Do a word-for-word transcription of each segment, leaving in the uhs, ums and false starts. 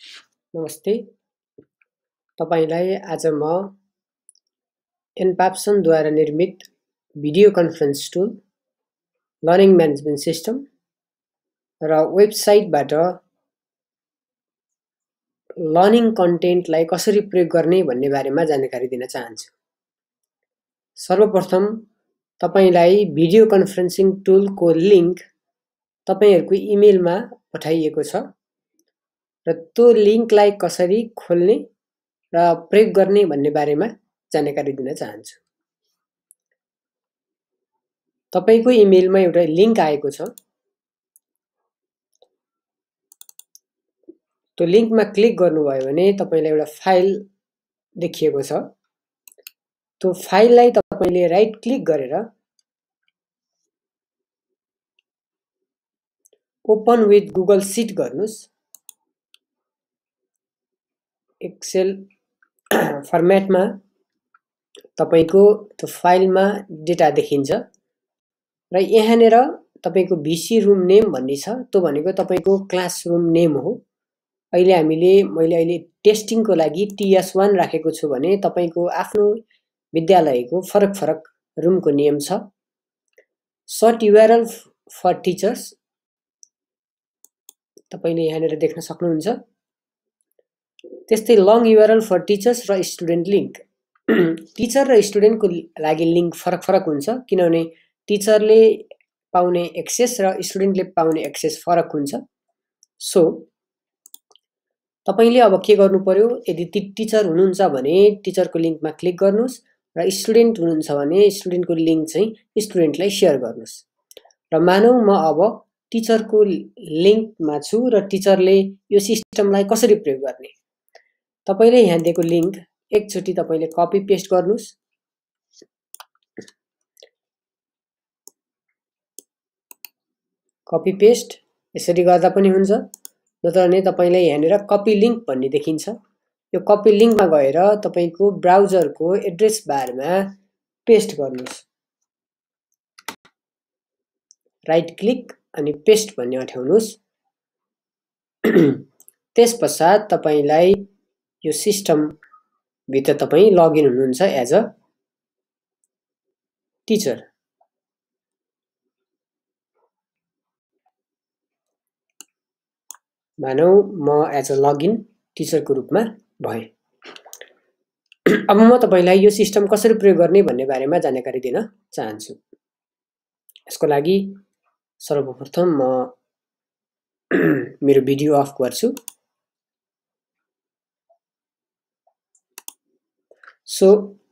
नमस्ते। तपाईलाई आज म एनपाप्सन द्वारा निर्मित video conference tool, learning management system र वेबसाइटबाट लर्निङ कन्टेन्टलाई कसरी प्रयोग गर्ने भन्ने बारेमा जानकारी दिन चाहन्छु। सर्वप्रथम तपाईलाई भिडियो कन्फरेन्सिङ टुलको लिंक तपाईहरुको इमेलमा पठाइएको छ र त्यो लिंकलाई कसरी खोल्ने र प्रयोग गर्ने भन्ने बारेमा जानकारी दिन चाहन्छु। तपाईको इमेलमा एउटा लिंक आएको छ। त्यो लिंकमा क्लिक गर्नुभयो भने तपाईलाई एउटा फाइल देखिएको छ। त्यो फाइललाई तपाईले राइट क्लिक गरेर ओपन विथ गुगल सिट गर्नुस्। एक्सेल फर्मेटमा तपाईको त्यो फाइलमा डेटा देखिन्छ र यहाँनेर तपाईको भिसी रुम नेम भन्ने छ। त्यो भनेको तपाईको क्लासरुम नेम हो। अहिले हामीले मैले अहिले टेस्टिङको लागि टी एस वन राखेको छु भने तपाईको आफ्नो विद्यालयको फरक फरक रुमको नेम छ। सर्ट युआरएल फर टिचर्स तपाईले यहाँनेर देख्न सक्नुहुन्छ। त्यस्तै लङ युआरएल फर टिचर्स र स्टुडेन्ट लिंक। टिचर र स्टुडेन्टको लागि लिंक फरक फरक हुन्छ किनभने टिचरले पाउने एक्सेस र स्टुडेन्टले पाउने एक्सेस फरक हुन्छ। सो तपाईले अब के गर्नु पर्यो, यदि टिचर हुनुहुन्छ भने टिचरको लिंकमा क्लिक गर्नुस् र स्टुडेन्ट हुनुहुन्छ भने स्टुडेन्टको लिंक चाहिँ स्टुडेन्टलाई शेयर गर्नुस्। र मानौ म अब टिचरको लिंकमा छु र टिचरले यो सिस्टमलाई कसरी प्रयोग गर्ने। तपाईले यहाँ दिएको लिंक एकचोटी तपाईले कपी पेस्ट गर्नुस्। कपी पेस्ट यसरी गर्दा पनि हुन्छ, नत्र भने तपाईले यहाँनेर कपी लिंक भन्ने देखिन्छ। यो कपी लिंकमा गएर तपाईको ब्राउजरको एड्रेस बारमा पेस्ट गर्नुस्। राइट क्लिक अनि पेस्ट भन्ने अठाउनुस्। त्यसपश्चात तपाईलाई यो सिस्टम भित्र तपाई लगइन हुनुहुन्छ एज अ टिचर। मानौ म एज अ लगइन टिचरको रूपमा भए। अब म तपाईलाई यो सिस्टम कसरी प्रयोग गर्ने भन्ने बारेमा जानकारी दिन चाहन्छु। यसको लागि सर्वप्रथम म मेरो भिडियो अफ गर्छु। सो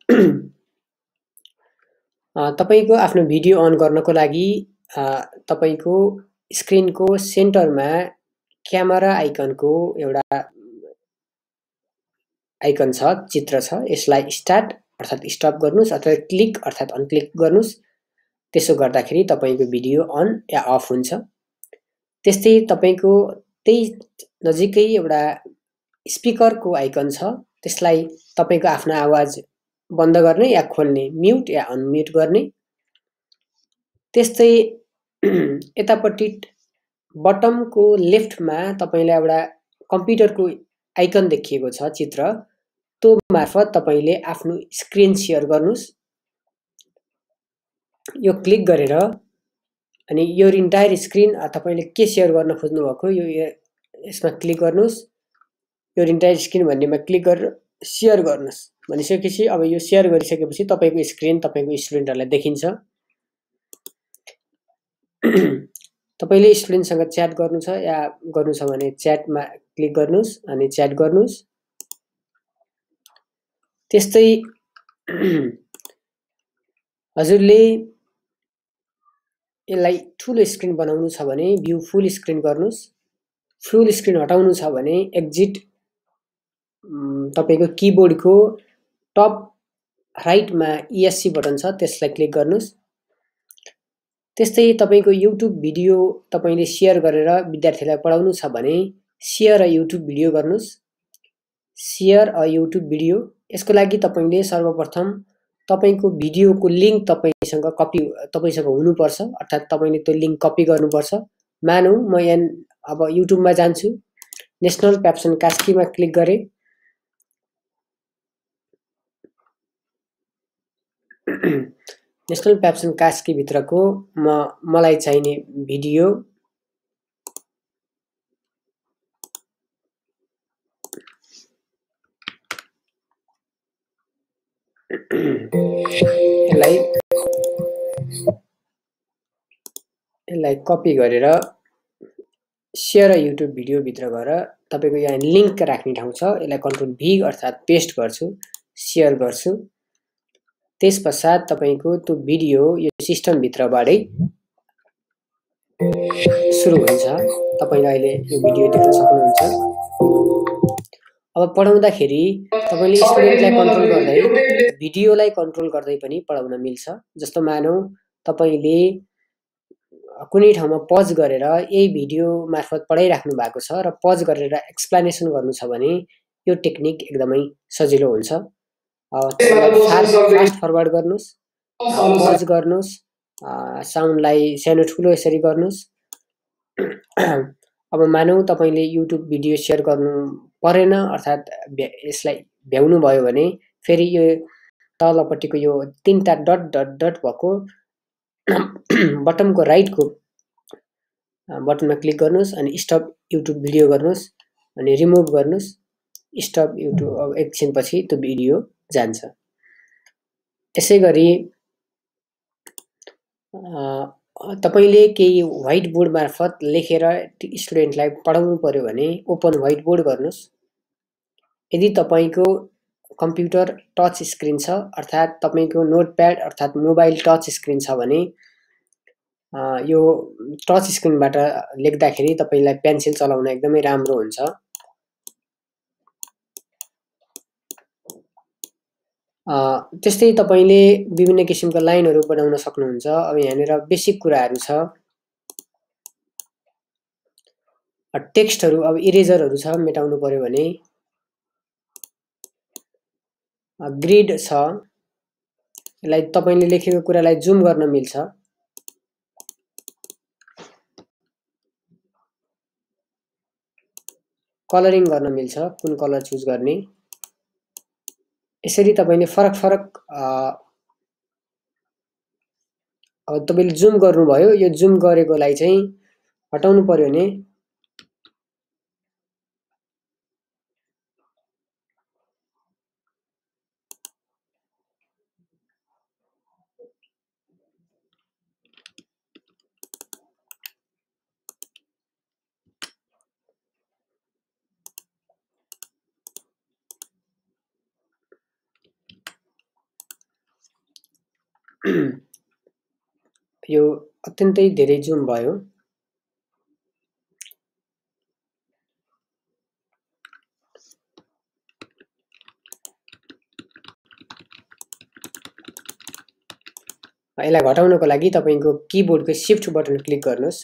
तपाईको आफ्नो भिडियो अन गर्नको लागि तपाईको स्क्रिनको सेन्टरमा क्यामेरा आइकनको एउटा आइकन छ, चित्र छ। यसलाई स्टार्ट अर्थात स्टप गर्नुस् अथवा क्लिक अर्थात अनक्लिक गर्नुस्। त्यसो गर्दाखेरि तपाईको भिडियो अन या अफ हुन्छ। त्यस्तै तपाईको त्यही नजिकै एउटा स्पिकरको आइकन छ, त्यसलाई तपाईको आफ्नो आवाज बन्द गर्ने या खोल्ने, म्युट या अनम्युट गर्ने। त्यस्तै यतापट्टि बटमको लेफ्टमा तपाईलाई एउटा कम्प्युटरको आइकन देखिएको छ, चित्र। त्यो मार्फत तपाईले आफ्नो स्क्रिन शेयर गर्नुस्। यो क्लिक गरेर अनि यो इन्टायर स्क्रिन तपाईले के शेयर गर्न खोज्नु भएको यो यसमा क्लिक गर्नुस्। यो इन्टायर स्क्रिन भन्नेमा क्लिक गरेर शेयर गर्नुस्। भनिसकेपछि अब यो शेयर गरिसकेपछि तपाईको स्क्रिन तपाईको स्टुडेन्टहरुलाई देखिन्छ। तपाईले स्टुडेन्टसँग च्याट गर्नु छ या गर्नु छ भने च्याटमा क्लिक गर्नुस् अनि च्याट गर्नुस्। त्यस्तै हजुरले यसलाई ठूलो स्क्रिन बनाउनु छ भने भ्यू फुल स्क्रिन गर्नुस्। फुल स्क्रिन हटाउनु छ भने एक्जिट तपाईको किबोर्डको टप राइटमा ईएससी बटन छ, त्यसलाई क्लिक गर्नुस्। त्यस्तै तपाईको युट्युब भिडियो तपाईले शेयर गरेर विद्यार्थीलाई पढाउनु छ भने शेयर अ युट्युब भिडियो गर्नुस्। शेयर अ युट्युब भिडियो यसको लागि तपाईले सर्वप्रथम तपाईको भिडियोको लिंक तपाईसँग कपी तपाईसँग हुनुपर्छ, अर्थात तपाईले त्यो लिंक कपी गर्नुपर्छ। मानौ म यहाँ अब युट्युबमा जान्छु नेसनल प्याप्सन कास्कीमा क्लिक गरे। नेसनल प्याप्सन कास्की भित्रको म मलाई चाहिने भिडियो यसलाई यसलाई कपी गरेर सेयर युट्युब भिडियो भित्र गएर तपाईको यहाँ लिंक राख्ने ठाउँ छ, यसलाई कन्ट्रोल भी अर्थात पेस्ट गर्छु, सेयर गर्छु। त्यसपश्चात तपाईको त्यो भिडियो यो सिस्टम भित्रबाटै सुरु हुन्छ। तपाईले अहिले यो भिडियो देख्न सक्नुहुन्छ। अब पढाउँदाखेरि तपाईले स्टुडेन्टलाई कन्ट्रोल गर्दै भिडियोलाई कन्ट्रोल गर्दै पनि पढाउन मिल्छ। जस्तो मानौ तपाईले कुनै ठाउँमा पज गरेर यही भिडियो मार्फत पढाइराख्नु भएको छ र पज गरेर एक्सप्लेनेसन गर्नु छ भने यो टेक्निक एकदमै सजिलो हुन्छ। फास्ट फरवर्ड गर्नुस्, पज गर्नुस्, साउन्डलाई सानो ठुलो यसरी गर्नुस्। अब मानौ तपाईले युट्युब भिडियो सेयर गर्नु परेन अर्थात यसलाई भ्याउनु भयो भने फेरि यो तलपट्टिको यो तीनटा डट डट डट भएको बटमको राइटको बटनमा क्लिक गर्नुस् अनि स्टप युट्युब भिडियो गर्नुस् अनि रिमुभ गर्नुस्। स्टप युट्युब एकछिनपछि त्यो भिडियो जान्छ। यसैगरी तपाईले केही व्हाइट बोर्ड मार्फत लेखेर स्टुडेन्टलाई पढाउनु पर्यो भने ओपन व्हाइट बोर्ड गर्नुस्। यदि तपाईको कम्प्युटर टच स्क्रिन छ अर्थात तपाईको नोटप्याड अर्थात मोबाइल टच स्क्रिन छ भने यो टच स्क्रिनबाट लेख्दाखेरि तपाईलाई पेन्सिल चलाउन एकदमै राम्रो हुन्छ। त्यस्तै तपाईले विभिन्न किसिमका लाइनहरु बनाउन सक्नुहुन्छ। अब यहाँनिर बेसिक कुराहरु छ। टेक्स्टहरु अब इरेजरहरु छ, मेटाउनु पर्यो भने ग्रिड छ, यसलाई तपाईले लेखेको कुरालाई जुम गर्न मिल्छ। कलरिङ गर्न मिल्छ, कुन कलर चुज गर्ने। यसरी तपाईले फरक फरक अब तपाईले जुम गर्नुभयो, यो जुम गरेकोलाई चाहिँ हटाउनु पर्यो भने यो अत्यन्तै धेरै जुम भयो। यसलाई घटाउनको लागि तपाईको किबोर्डको शिफ्ट बटन क्लिक गर्नुस्।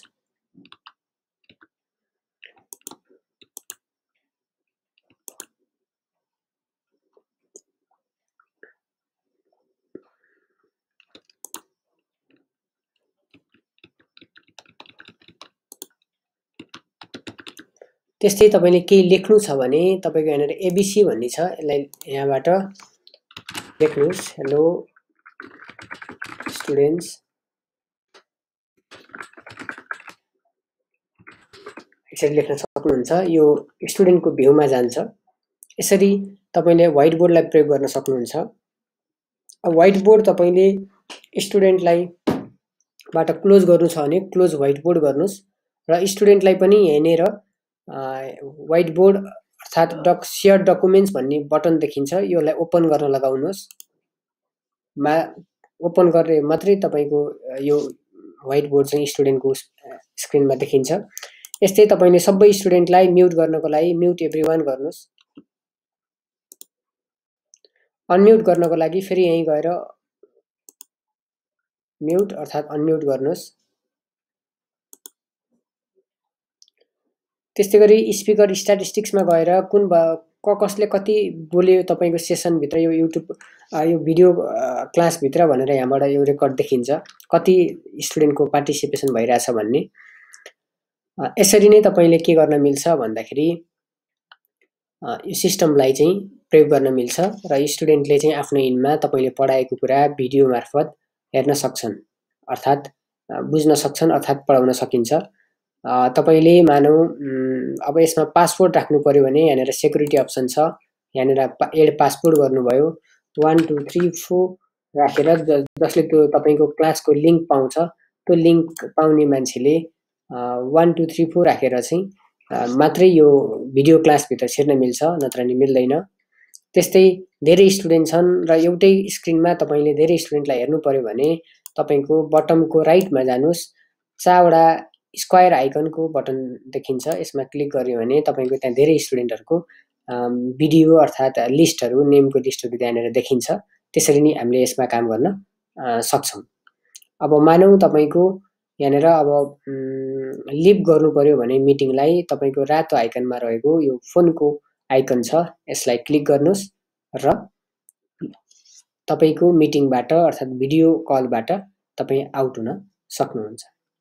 त्यस्तै तपाईले केही लेख्नु छ भने तपाईको यहाँनिर एबीसी भन्ने छ, यसलाई यहाँबाट लेख्नुस्। हेलो स्टुडेन्ट्स, यसरी लेख्न सक्नुहुन्छ। यो स्टुडेन्टको भ्यूमा जान्छ। यसरी तपाईले व्हाइट बोर्डलाई प्रयोग गर्न सक्नुहुन्छ। अब व्हाइट बोर्ड तपाईले स्टुडेन्टलाई बाट क्लोज गर्नु छ भने क्लोज व्हाइट बोर्ड गर्नुस् र स्टुडेन्टलाई पनि यहाँनिर व्हाइट बोर्ड अर्थात डक शेयर डकुमेन्ट्स भन्ने बटन देखिन्छ, यसलाई ओपन गर्न लगाउनुस्। मा ओपन गरे मात्रै तपाईको यो व्हाइट बोर्ड चाहिँ स्टुडेन्टको स्क्रिनमा देखिन्छ। यस्तै तपाईले सबै स्टुडेन्टलाई म्युट गर्नको लागि म्युट एभ्रीवन गर्नुस्। अनम्युट गर्नको लागि फेरि यही गएर म्युट अर्थात अनम्युट गर्नुस्। त्यस्तै गरी स्पिकर स्ट्याटिस्टिक्समा गएर कुन क कसले कति बोल्यो तपाईको सेसन भित्र यो युट्युब यो भिडियो क्लास भित्र भनेर यहाँबाट यो रेकर्ड देखिन्छ, कति स्टुडेन्टको पार्टिसिपेसन भइराछ भन्ने। यसरी नै तपाईले के गर्न मिल्छ भन्दाखेरि यो सिस्टमलाई चाहिँ प्रयोग गर्न मिल्छ र स्टुडेन्टले चाहिँ आफ्नो हिँडमा तपाईले पढाएको कुरा भिडियो मार्फत हेर्न सक्छन्, अर्थात् बुझ्न सक्छन्, अर्थात् पढाउन सकिन्छ। तपाईले मानौ अब यसमा पासवर्ड राख्नु पर्यो भने यहाँनिर सेक्युरिटी अप्सन छ, यहाँनिर एड पासवर्ड गर्नुभयो, वान टू थ्री फोर राखेर जसले त्यो तपाईको क्लासको लिङ्क पाउँछ, त्यो लिङ्क पाउने मान्छेले वान टू थ्री फोर राखेर चाहिँ मात्रै यो भिडियो क्लासभित्र छिर्न मिल्छ, नत्र नि मिल्दैन। त्यस्तै धेरै स्टुडेन्ट छन् र एउटै स्क्रिनमा तपाईले धेरै स्टुडेन्टलाई हेर्नु पर्यो भने तपाईको बटमको राइटमा जानुस्, चारवटा स्क्वायर आइकनको बटन देखिन्छ, यसमा क्लिक गर्यो भने तपाईको त्यहाँ धेरै स्टुडेन्टहरुको भिडियो अर्थात् लिस्टहरु, नेमको लिस्टहरु त्यहाँनिर देखिन्छ। त्यसरी नै हामीले यसमा काम गर्न सक्छौं। अब मानौ तपाईको यहाँनिर अब लिभ गर्नु पर्यो भने मिटिङलाई तपाईको रातो आइकनमा रहेको यो फोनको आइकन छ, यसलाई क्लिक गर्नुस् र तपाईको मिटिङबाट अर्थात् भिडियो कलबाट तपाई आउट हुन सक्नुहुन्छ।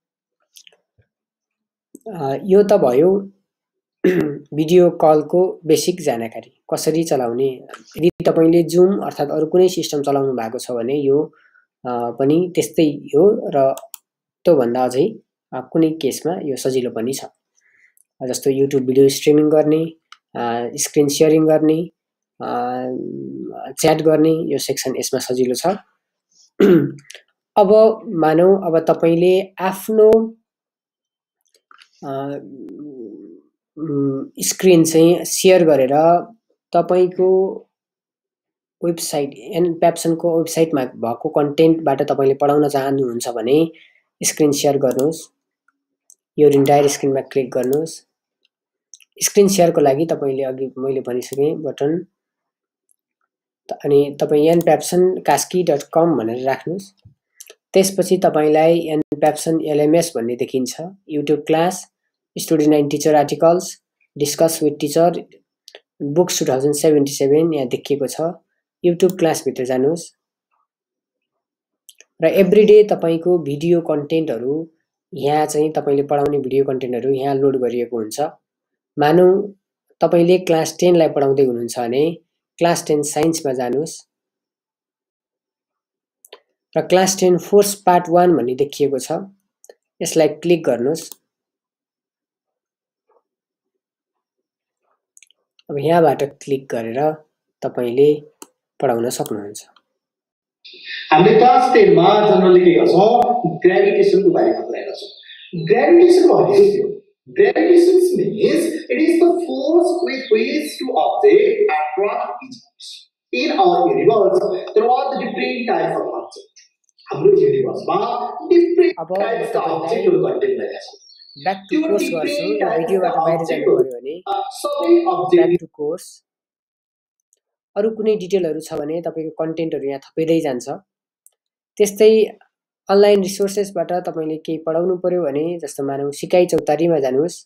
यो त भयो भिडियो कलको बेसिक जानकारी, कसरी चलाउने। यदि तपाईले जुम अर्थात् अरु कुनै सिस्टम चलाउनु भएको छ भने यो पनि त्यस्तै हो र त्यो भन्दा अझै कुनै केसमा यो सजिलो पनि छ। जस्तो युट्युब भिडियो स्ट्रिमिङ गर्ने, स्क्रिन शेयरिङ गर्ने, च्याट गर्ने, यो सेक्सन यसमा सजिलो छ। अब मानौ अब तपाईले आफ्नो स्क्रिन चाहिँ शेयर गरेर तपाईको वेबसाइट एनप्याप्सनको वेबसाइटमा भएको कन्टेन्टबाट तपाईले पढाउन चाहनुहुन्छ भने स्क्रिन शेयर गर्नुस्, यो इन्टायर स्क्रिनमा क्लिक गर्नुस्। स्क्रिन शेयरको लागि तपाईले अघि मैले भनिसके बटन, अनि तपाई एनप्याप्सन कास्की डट कम भनेर राख्नुस्। त्यसपछि तपाईलाई एनप्याप्सन एलएमएस भन्ने देखिन्छ, YouTube class, student and teacher articles, discuss with teacher, books two thousand seventy seven यहाँ देखिएको छ। युट्युब क्लास भित्र जानुस् र एभ्रीडे तपाईको भिडियो कन्टेन्टहरु यहाँ चाहिँ तपाईले पढाउने भिडियो कन्टेन्टहरु यहाँ लोड गरिएको हुन्छ। मानौ तपाईले क्लास टेन लाई पढाउँदै हुनुहुन्छ भने क्लास टेन साइन्समा जानुस् र class ten force part one भन्ने देखिएको छ, यसलाई क्लिक गर्नुस्। अब यहाँबाट क्लिक गरेर तपाईले पढाउन सक्नुहुन्छ। हामीले क्लास टेन मा जनरली के गर्छौं, ग्रेभिटेसनको बारेमा कुरा गर्छौं। ग्रेभिटेसन भनेको के हो? Gravitation means it is the force with which two objects attract each other. In our universe, there are the different types of objects. हाम्रो युनिभर्समा different types of objects content भएका छन्। ब्याक टु कोर्स गर्छु, यो भिडियोबाट बाहिर जानु पर्यो भने सबै object ब्याक टु कोर्स। अरु कुनै डिटेलहरु छ भने तपाईको कन्टेन्टहरु यहाँ थपिदै जान्छ। त्यस्तै अनलाइन रिसोर्सेसबाट तपाईले केही पढाउनु पर्यो भने जस्तो मानौ सिकाइ चौतारीमा जानुस्।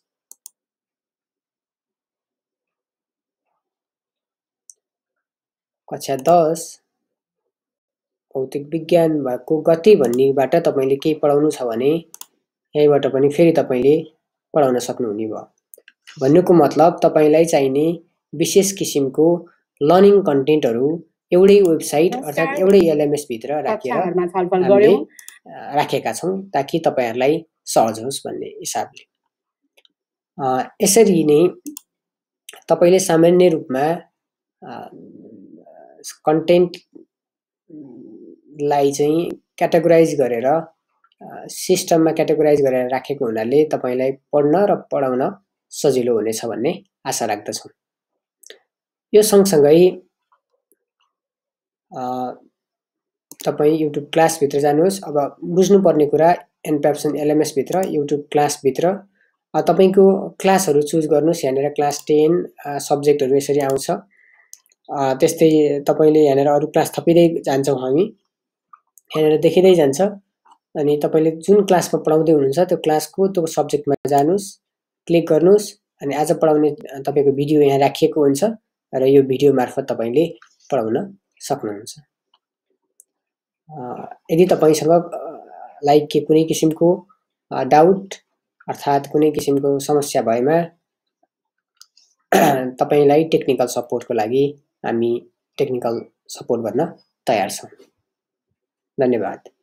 कक्षा दस भौतिक विज्ञान भएको गति भन्नेबाट तपाईले केही पढाउनु छ भने यहीबाट पनि फेरि तपाईले पढाउन सक्नुहुने भयो। भन्नुको मतलब तपाईलाई चाहिने विशेष किसिमको लर्निङ कन्टेन्टहरु एउटै वेबसाइट अर्थात् एउटै एलएमएस भित्र राखेर हामीले राखेका छौं ताकि तपाईहरुलाई सहज होस् भन्ने हिसाबले। यसरी नै तपाईले सामान्य रूपमा कन्टेन्ट लाई चाहिँ क्याटेगोराइज गरेर सिस्टममा क्याटेगोराइज गरेर राखेको हुनाले तपाईलाई पढ्न र पढाउन सजिलो हुनेछ भन्ने आशा राख्दछु। यो सँगसँगै तपाई युट्युब क्लास भित्र जानुहोस्। अब बुझ्नुपर्ने कुरा एनप्याप्सन एलएमएस भित्र युट्युब क्लास भित्र तपाईको क्लासहरु चुज गर्नुस्। यहाँनिर क्लास टेन सब्जेक्टहरु यसरी आउँछ। त्यस्तै तपाईले यहाँनिर अरु क्लास थपिदै जान्छौं हामी, यहाँनिर देखिदै जान्छ। अनि तपाईले जुन क्लासमा पढाउँदै हुनुहुन्छ त्यो क्लासको त्यो सब्जेक्टमा जानुस्, क्लिक गर्नुस् अनि आज पढाउने तपाईको भिडियो यहाँ राखिएको हुन्छ र यो भिडियो मार्फत तपाईले पढाउन सक्नुहुन्छ। यदि तपाईसँग लाइक के कुनै किसिमको डाउट अर्थात् कुनै किसिमको समस्या भएमा तपाईलाई टेक्निकल सपोर्टको लागि हामी टेक्निकल सपोर्ट गर्न तयार छौं। धन्यवाद।